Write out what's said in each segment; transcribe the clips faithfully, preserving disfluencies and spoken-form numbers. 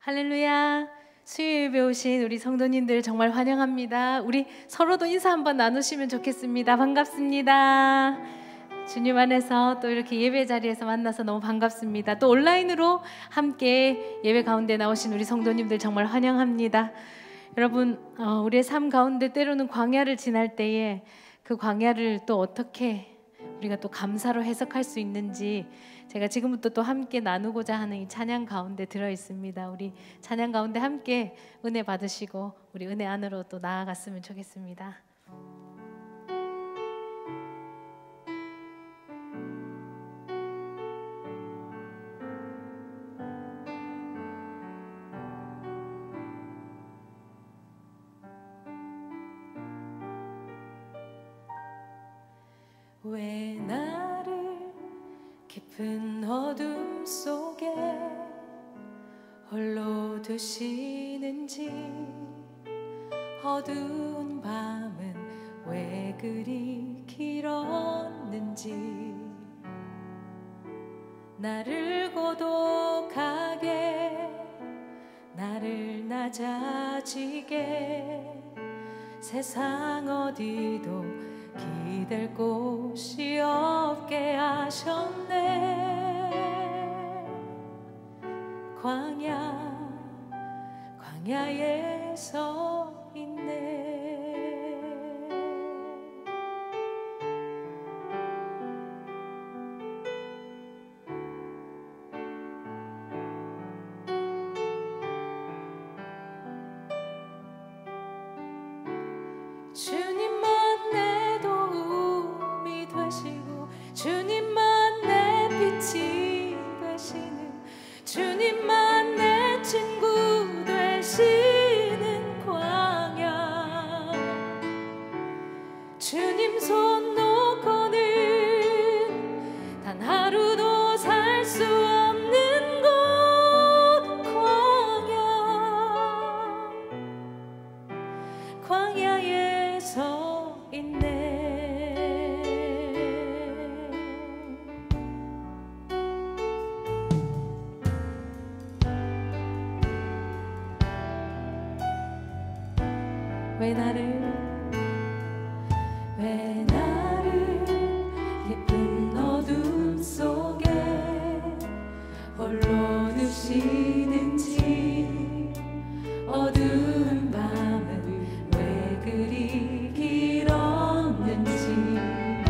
할렐루야. 수요예배 오신 우리 성도님들 정말 환영합니다. 우리 서로도 인사 한번 나누시면 좋겠습니다. 반갑습니다. 주님 안에서 또 이렇게 예배 자리에서 만나서 너무 반갑습니다. 또 온라인으로 함께 예배 가운데 나오신 우리 성도님들 정말 환영합니다. 여러분, 어, 우리의 삶 가운데 때로는 광야를 지날 때에 그 광야를 또 어떻게 우리가 또 감사로 해석할 수 있는지 제가 지금부터 또 함께 나누고자 하는 이 찬양 가운데 들어 있습니다. 우리 찬양 가운데 함께 은혜 받으시고 우리 은혜 안으로 또 나아갔으면 좋겠습니다. 왜 나를 깊은 어둠 속에 홀로 두시는지, 어두운 밤은 왜 그리 길었는지, 나를 고독하게 나를 낮아지게 세상 어디도 기댈 곳이 없게 하셨네. 광야 광야에 서 있네. 주님만 내 도움이 되시고 주님만 내 빛이 되시는, 주님만 내 친구 되시는 광야, 주님 손 놓고는 단 하루도 살 수 없는 곳 광야, 광야에 서 있네. 왜 나를 왜 나를 깊은 어둠 속에 홀로 두시는지, 어두운 밤은 왜 그리 길었는지,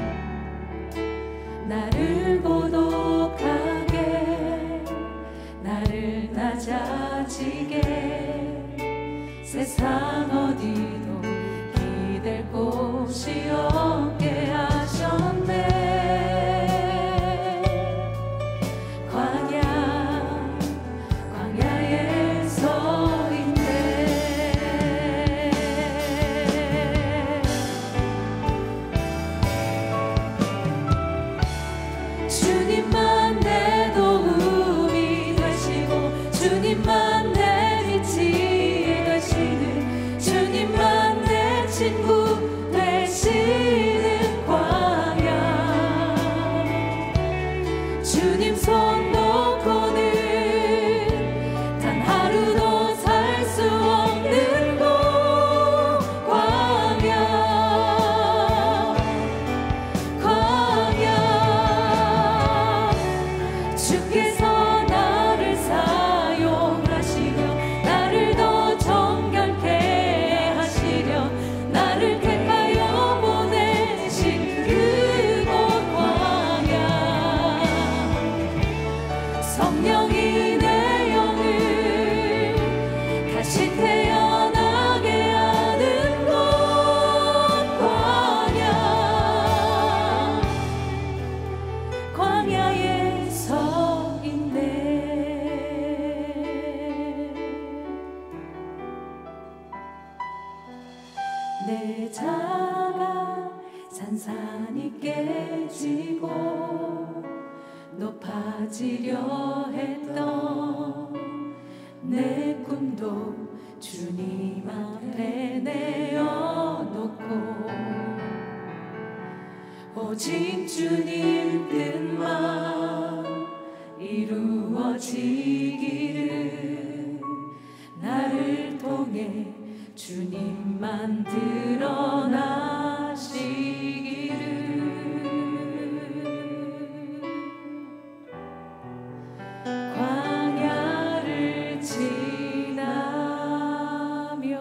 나를 고독하게 나를 낮아지게 세상 어디도 기댈 곳이 없게 하셨네. 광야 광야에 서 있네. 주님만 내 도움이 되시고 주님만 내 빛이 되시는, 주님만 내 친구 되시는 광야, 주님 손 놓고는 단 하루도 살 수 없는 곳 광야, 광야, 주께서 나를 사용하시며 나를 더 정결케 하시려 나를 택하여 보내신 그곳 광야, 성령이 내 영을 다시 태어나게 하는 곳 광야, 광야에 서 있네. 내 자가 산산이 깨지고 높아지려 했던 내 꿈도 주님 앞에 내어놓고 오직 주님 뜻만 이루어지기를 주님만 드러나시기를. 광야를 지나며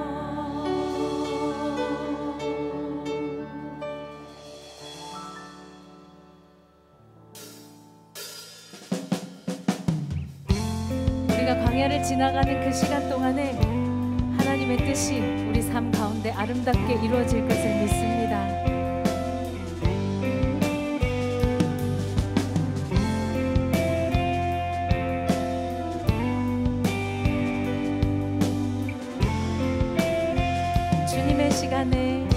우리가 광야를 지나가는 그 시간 동안에 하나님의 뜻이 우리 삶 가운데 아름답게 이루어질 것을 믿습니다. 주님의 시간에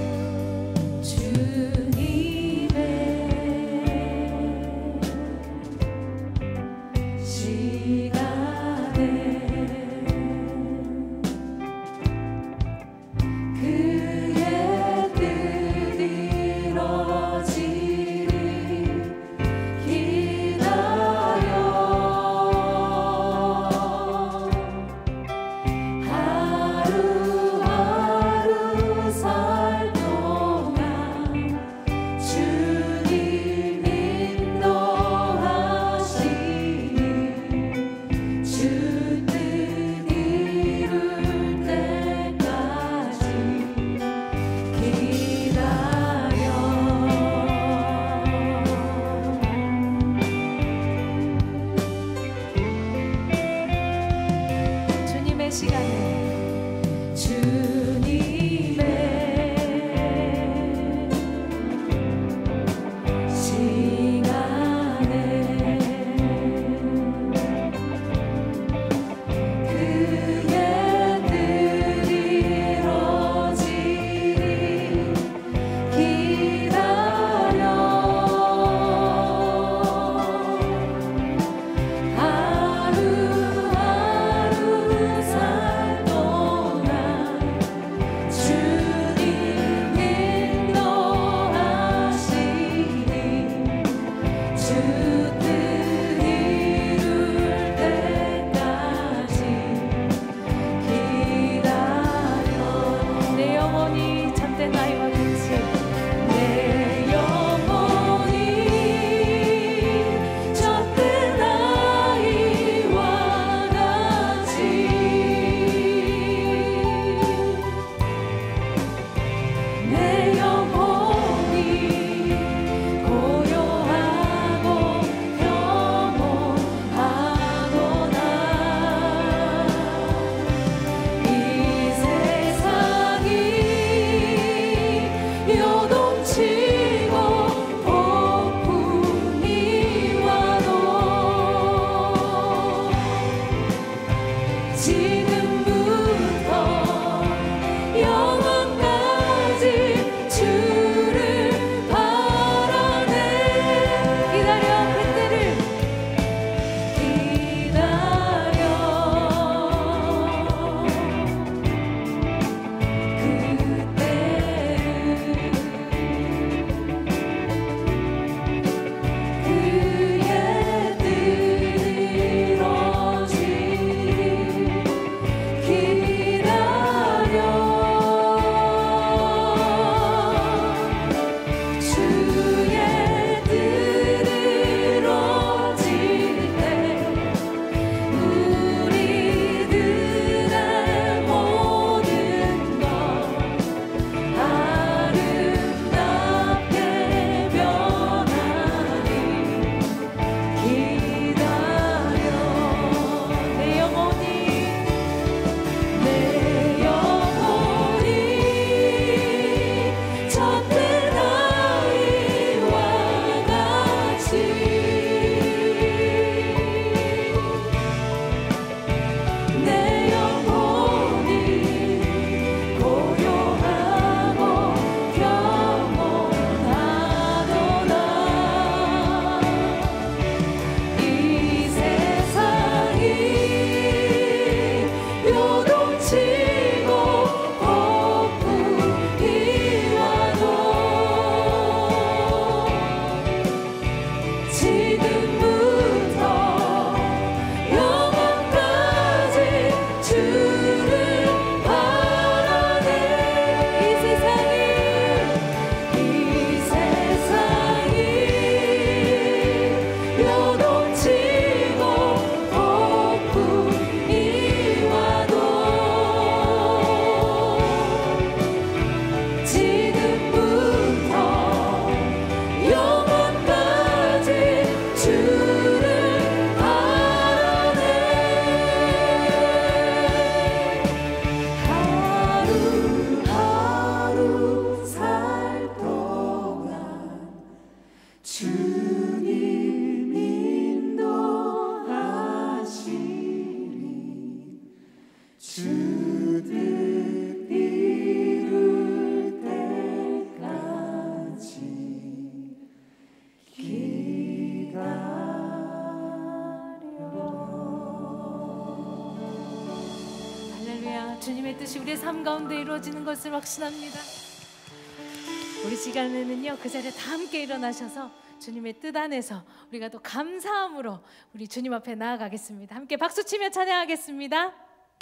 주님의 시간에 그의 뜻 이루어지리 기다려 하루하루 살 동안 주님 인도하시니 주 뜻 이룰 때까지 기다려. 주님의 시간에 주님의 시간에 그의 뜻 이루어지리 기다려 하루하루 살 동안 주님 인도하시니 주 뜻 이룰 때까지 기다려. 내 영혼이 참된 아이와 같이 내 영혼이 참된 아이와 같이 내 영혼이 고요하고 평온하구나. 이 세상이 요동치고 폭풍이 와도 지금부터 영원까지 주를 바라네. 기다려 그때를 기다려 그때를 그의 뜻 이루어지리 주들 이룰 때까지 기다려. 할렐루야. 주님의 뜻이 우리의 삶 가운데 이루어지는 것을 확신합니다. 우리 시간에는요, 그 자리에 다 함께 일어나셔서 주님의 뜻 안에서 우리가 또 감사함으로 우리 주님 앞에 나아가겠습니다. 함께 박수치며 찬양하겠습니다.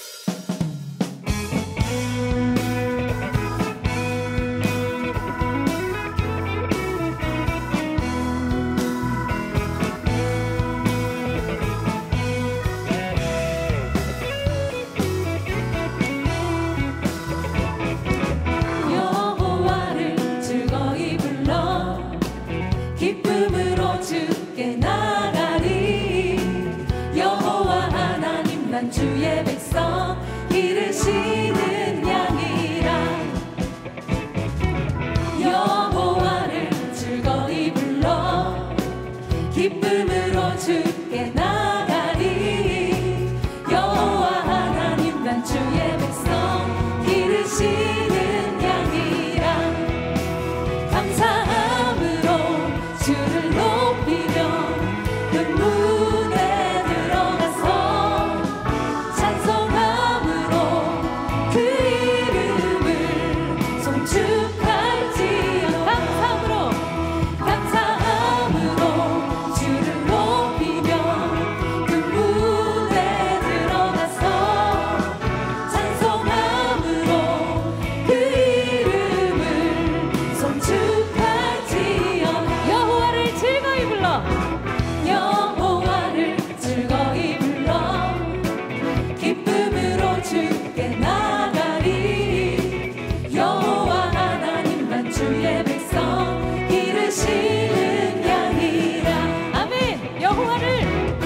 기쁨으로 주께 나가리. 여호와 하나님 난 주의 백성 기르시는 양이라. 여호와를 즐거이 불러 기쁨으로 주께 나가리. 여호와 하나님 난 주의 백성 기르시는 양이라. 감사함으로 주를 높이며 그 문에 들어가서 찬송함으로 그 이름을 송축할지어다. 감사함으로 감사함으로 주를 높이며 그 문에 들어가서 찬송함으로 그 이름을 송축할지어다. 여호와를 즐거이 불러 여호와를 즐거이 불러 기쁨으로 주께 나가리. 여호와 하나님 난 주의 백성 기르시는 양이라. 아멘. 여호와를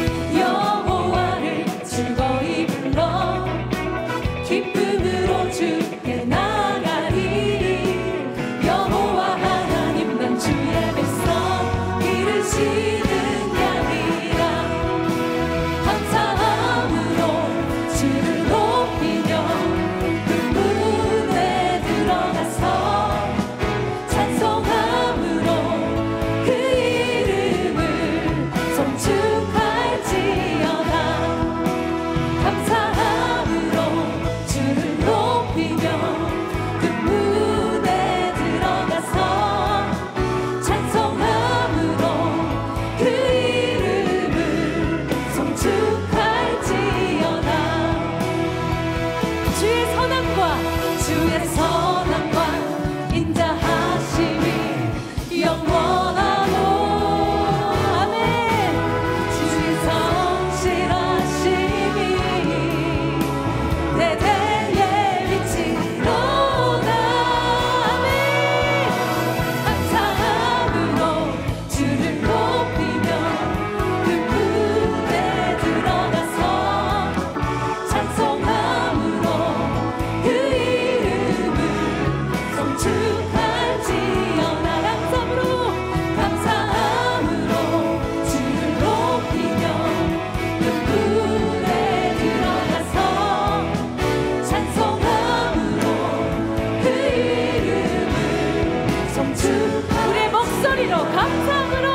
여호와를 즐거이 불러 기쁨으로 주께 나가리. 여호와 하나님 난 주의 백성 기르시는 양이라. 감사함으로 주를 높이며 그 문에 들어가서 찬송함으로 그 이름을 송축할지어다. 감사함으로 주를 높이며 그 문에 들어가서 찬송함으로 그 이름을 송축할지어다. 주의 선함과 주의 선함과 인자하심이 영원하고. 아멘. 주의 성실하심이 대대에 미치도다. 아멘. 감사함으로 주를 높이며 그 문에 들어가서 찬송함으로 그 이름을 송축할지어다. 감사함으로 감사함으로 주를 높이며 그 문에 들어가서 찬송함으로 그 이름을 송축. 우리의 목소리로 감사함으로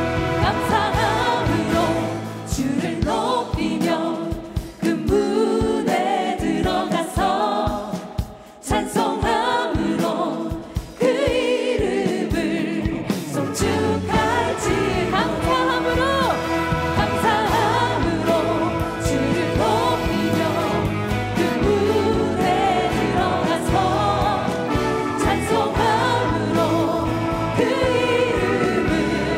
감사함으로 주를 높이며 그 문에 들어가서 찬송함으로 그 이름을 송축할지. 감사함으로 감사함으로 주를 높이며 그 문에 들어가서 찬송함으로 그 이름을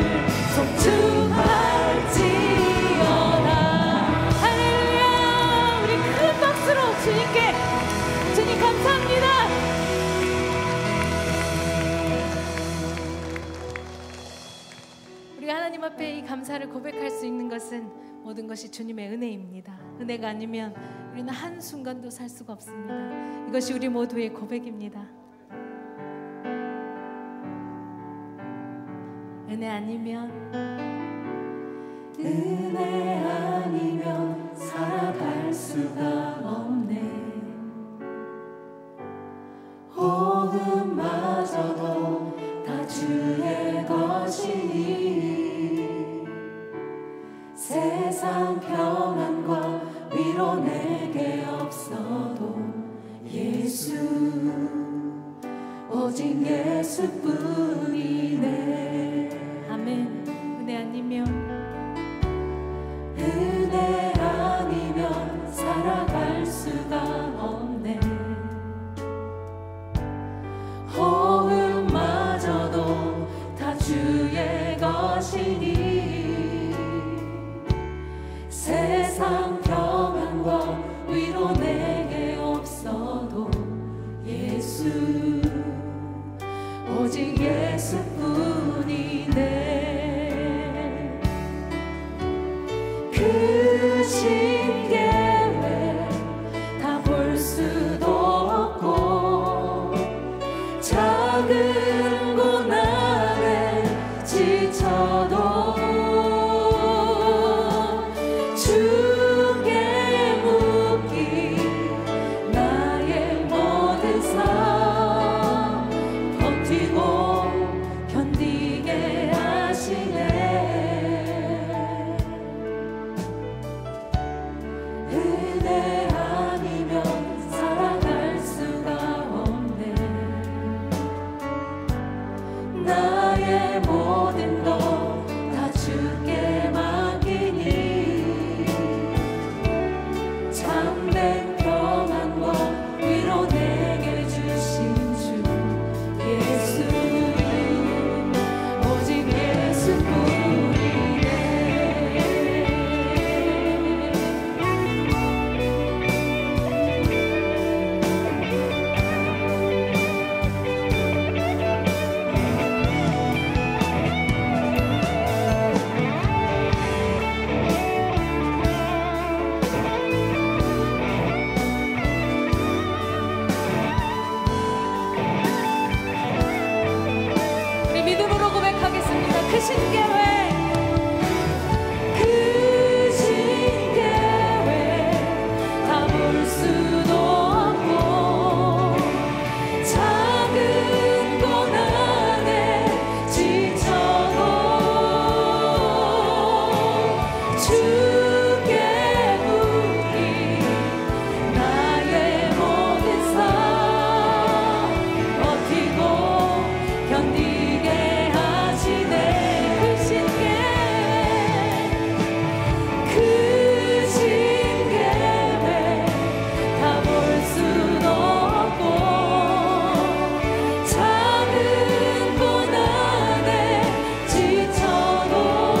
송축할지어다. 할렐루야. 우리 큰 박수로 주님께 주님 감사합니다. 우리가 하나님 앞에 이 감사를 고백할 수 있는 것은 모든 것이 주님의 은혜입니다. 은혜가 아니면 우리는 한순간도 살 수가 없습니다. 이것이 우리 모두의 고백입니다. 은혜 아니면 은혜 아니면 살아갈 수가 없네. 것이니 세상 평안과 위로 내게 없어도 예수 오직 예수뿐이네. 아멘. 은혜 아니면 은혜 아니면 살아갈 수가 없네. 호흡마저도 다 주의 것이니 세상 평안과 위로 내게 없어도 예수 오직 예수뿐이네. 크신 계획 다 볼 수도 없고 작은 고난에 지쳐도 주께 묻기 나의 모든 삶 버티고 견디게 하시네. 은혜 아니면 살아갈 수가 없네. 나의 모든 것 다 주께 맡기니 참된 평안과 위로 내게 주신 주 예수 오직 예수뿐이네. 우리 믿음으로 고백하겠습니다. 크신 계획 크신 계획 다 볼 수도 없고 작은 고난에 지쳐도 주께 묻기 나의 모든 삶 버티고 견디게 하시네. 크신 계획 크신 계획 다 볼 수도 없고 작은 고난에 지쳐도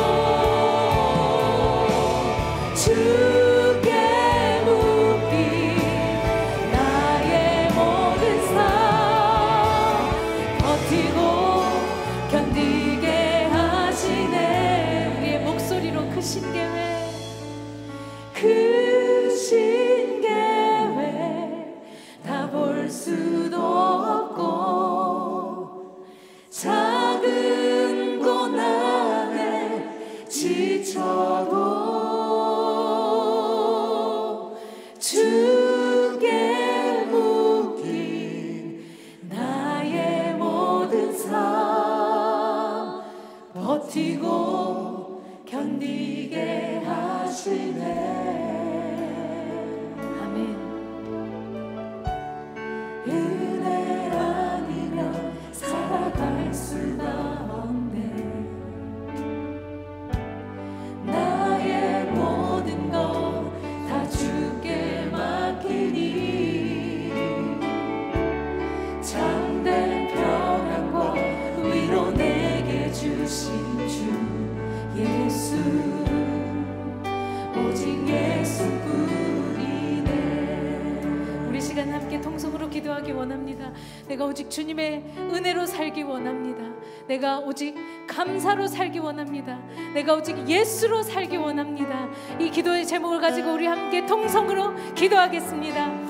주께 묻기 나의 모든 삶 버티고 견디게 하시네. 우리의 목소리로 크신 계획 크신 계획 다 볼 수도 없고 작은 고난에 지쳐도 주께 묻긴 나의 모든 삶 버티고 견디게 하시네. 아멘. 은혜 아니면 살아갈 수가 없네. 나의 모든 것 다 주께 맡기니 참된 평안과 위로 내게 주신 주 예수 오직 예수뿐이네. 우리 시간 함께 통성으로 기도하기 원합니다. 내가 오직 주님의 은혜로 살기 원합니다. 내가 오직 감사로 살기 원합니다. 내가 오직 예수로 살기 원합니다. 이 기도의 제목을 가지고 우리 함께 통성으로 기도하겠습니다.